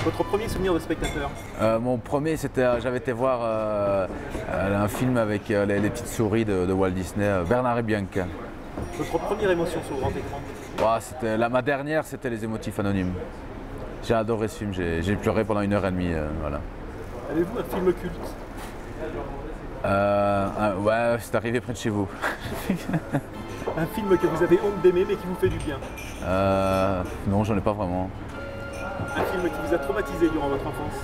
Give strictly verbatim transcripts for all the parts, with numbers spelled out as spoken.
Votre premier souvenir de spectateur? Euh, mon premier, c'était, euh, j'avais été voir euh, euh, un film avec euh, les, les petites souris de, de Walt Disney, euh, Bernard et Bianca. Votre première émotion sur le grand écran? Ouais, c'était, la, ma dernière, c'était Les Émotifs Anonymes. J'ai adoré ce film, j'ai, j'ai pleuré pendant une heure et demie. Euh, voilà. Avez-vous un film culte? Euh, un- ouais, c'est arrivé près de chez vous. Un film que vous avez honte d'aimer mais qui vous fait du bien? Euh, non, j'en ai pas vraiment. Un film qui vous a traumatisé durant votre enfance?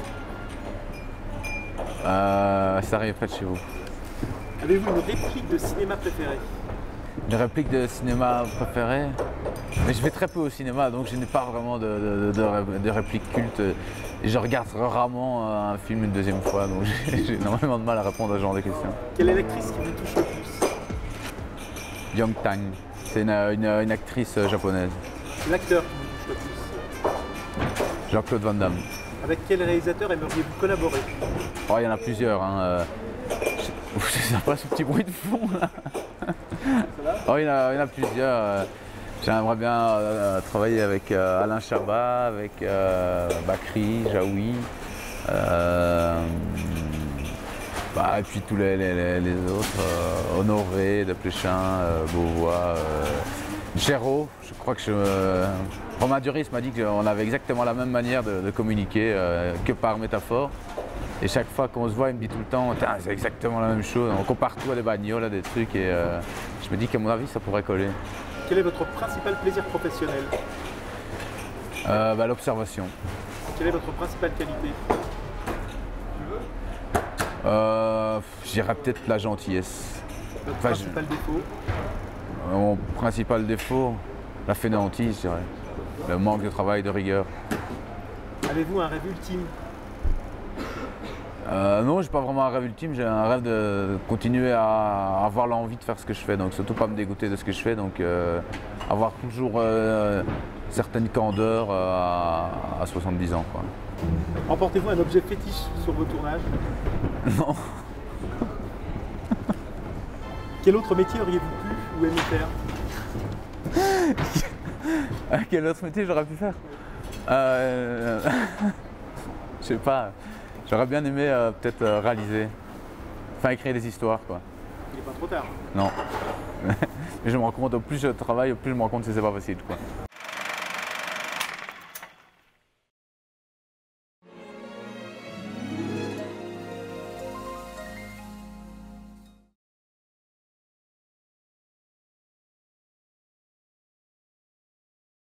Euh, c'est arrivé près de chez vous. Avez-vous une réplique de cinéma préférée? Une réplique de cinéma préférée? Mais je vais très peu au cinéma, donc je n'ai pas vraiment de, de, de, de réplique culte. Et je regarde rarement un film une deuxième fois, donc j'ai j'ai énormément de mal à répondre à ce genre de questions. Quelle est l'actrice qui vous touche le plus? Young Tang, c'est une, une, une actrice japonaise. L'acteur qui vous touche le plus? Jean-Claude Van Damme. Avec quel réalisateur aimeriez-vous collaborer? Oh, il y en a plusieurs. Hein. euh, je- C'est pas ce petit bruit de fond là. Oh, il y en a, il y en a plusieurs. euh, J'aimerais bien euh, travailler avec euh, Alain Chabat, avec euh, Bakri, Jaoui, euh, bah, et puis tous les, les- les- les autres, euh, Honoré, Desplechin, euh, Beauvois, euh, Géraud. Je crois que je, euh, Romain Duris m'a dit qu'on avait exactement la même manière de, de communiquer euh, que par métaphore. Et chaque fois qu'on se voit, il me dit tout le temps, c'est exactement la même chose. On compare tout à des bagnoles, à des trucs, et euh, je me dis qu'à mon avis, ça pourrait coller. Quel est votre principal plaisir professionnel? Euh, bah, l'observation. Quelle est votre principale qualité? Euh, je dirais peut-être la gentillesse. Votre Enfin, principal défaut? je- Mon principal défaut, la fainéantise, je dirais. Le manque de travail, de rigueur. Avez-vous un rêve ultime? Euh, non, j'ai pas vraiment un rêve ultime, j'ai un rêve de continuer à avoir l'envie de faire ce que je fais, donc surtout pas me dégoûter de ce que je fais, donc euh, avoir toujours euh, certaines candeurs euh, à, à soixante-dix ans. Quoi. Emportez-vous un objet fétiche sur vos tournages? Non. Quel autre métier auriez-vous pu ou aimé faire? À quel autre métier j'aurais pu faire euh, Je sais pas. J'aurais bien aimé euh, peut-être euh, réaliser, enfin écrire des histoires quoi. Il n'est pas trop tard. Non. Mais je me rends compte, au plus je travaille, au plus je me rends compte que c'est pas facile quoi.